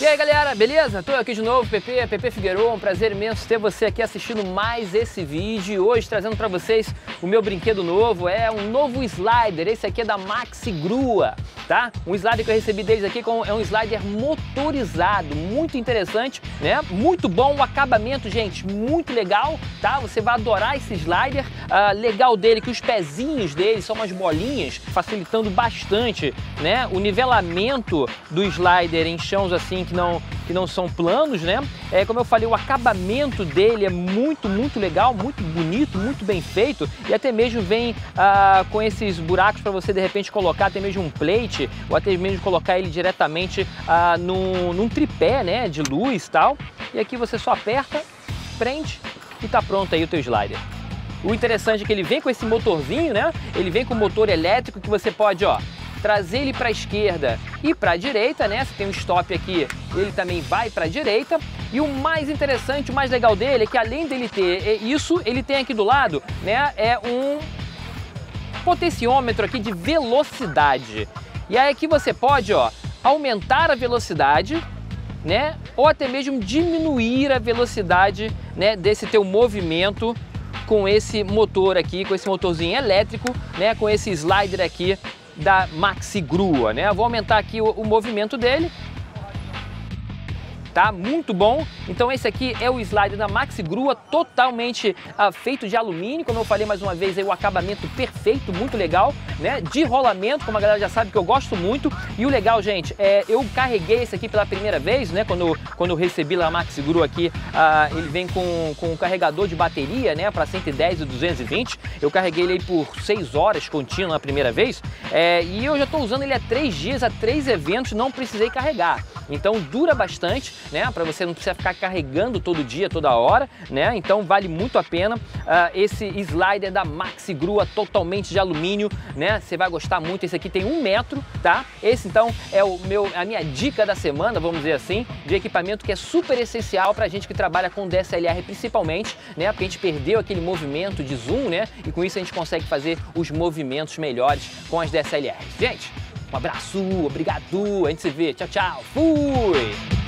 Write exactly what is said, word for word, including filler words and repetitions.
E aí galera, beleza? Tô aqui de novo, Pepe, Pepe Figueiredo, um prazer imenso ter você aqui assistindo mais esse vídeo. Hoje trazendo pra vocês o meu brinquedo novo, é um novo slider, esse aqui é da Maxi Grua, tá? Um slider que eu recebi deles aqui com, é um slider motorizado, muito interessante, né? Muito bom, o acabamento, gente, muito legal, tá? Você vai adorar esse slider, ah, legal dele que os pezinhos dele são umas bolinhas, facilitando bastante, né? O nivelamento do slider em chãos assim que não, que não são planos, né? É, como eu falei, o acabamento dele é muito, muito legal, muito bonito, muito bem feito e até mesmo vem ah, com esses buracos para você de repente colocar até mesmo um plate ou até mesmo colocar ele diretamente ah, num, num tripé, né? De luz e tal. E aqui você só aperta, prende e tá pronto aí o teu slider. O interessante é que ele vem com esse motorzinho, né? Ele vem com motor elétrico que você pode, ó, trazer ele para a esquerda e para a direita, né? Você tem um stop aqui, ele também vai para a direita. E o mais interessante, o mais legal dele é que além dele ter isso, ele tem aqui do lado, né? É um potenciômetro aqui de velocidade. E aí aqui você pode, ó, aumentar a velocidade, né? Ou até mesmo diminuir a velocidade, né? Desse teu movimento com esse motor aqui, com esse motorzinho elétrico, né? Com esse slider aqui da Maxi Grua, né? Vou aumentar aqui o, o movimento dele. Tá? Muito bom. Então esse aqui é o slider da Maxi Grua, totalmente ah, feito de alumínio, como eu falei mais uma vez, aí, o acabamento perfeito, muito legal, né? De rolamento, como a galera já sabe que eu gosto muito. E o legal, gente, é eu carreguei esse aqui pela primeira vez, né? Quando, quando eu recebi lá a Maxi Grua aqui, ah, ele vem com, com um carregador de bateria, né? Para cento e dez e duzentos e vinte. Eu carreguei ele aí por seis horas contínuo na primeira vez. É, e eu já estou usando ele há três dias, há três eventos, não precisei carregar. Então dura bastante, né? Para você não precisar ficar carregando todo dia, toda hora, né? Então vale muito a pena uh, esse slider da Maxi Grua totalmente de alumínio, né? Você vai gostar muito. Esse aqui tem um metro, tá? Esse então é o meu, a minha dica da semana, vamos dizer assim, de equipamento que é super essencial para a gente que trabalha com D S L R principalmente, né? Porque a gente perdeu aquele movimento de zoom, né? E com isso a gente consegue fazer os movimentos melhores com as D S L Rs. Gente, um abraço, obrigado, a gente se vê, tchau, tchau, fui!